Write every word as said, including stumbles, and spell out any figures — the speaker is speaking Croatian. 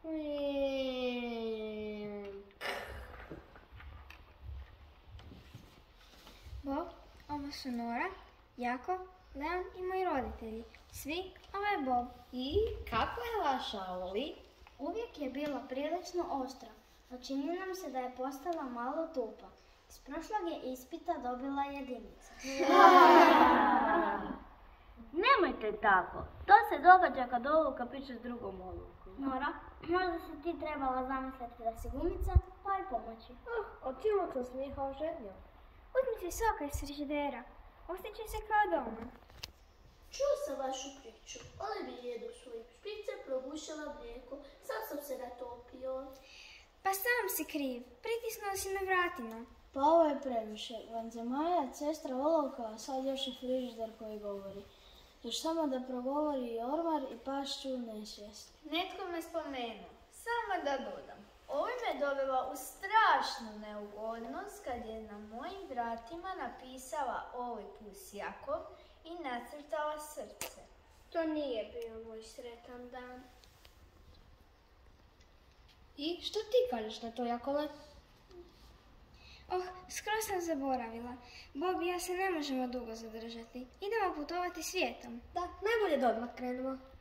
Bob, ovo su Nora, Jakov, Leon i moji roditelji. Svi, ovo je Bob. I kako je vaša Oli? Uvijek je bila prilično oštra, no čini nam se da je postala malo tupa. Iz prošlog je ispita dobila jedinicu. Nemojte tako. To se događa kad Oluka piše s drugom Olukom. Nora, možda si ti trebala zamisliti da si gumica, pa i pomoći. Oh, o čemu to smijehao žednjo? Uzmi si soka iz frižidera. Osjećaj se kao doma. Čuo sam vašu priču. Oli bi jedu svojim špice, probušila mlijeko. Sam sam se natopio. Pa sam si kriv. Pritisnuo si na vratima. Pa ovo je previše. Vanzemajac, sestra olovka, a sad još i frižider koji govori. Još samo da progovori i ormar i pašću u nesvijest. Netko me spomenuo. Samo da dodam. Ovo me dovela u strašnu neugodnost kad je na mojim vratima napisala Oli plus Jakov i nacrtala srce. To nije bio moj sretan dan. I što ti kažeš na to, Jakove? Oh, skoro sam zaboravila. Bob i ja se ne možemo dugo zadržati. Idemo putovati svijetom. Da, najbolje da odmah krenemo.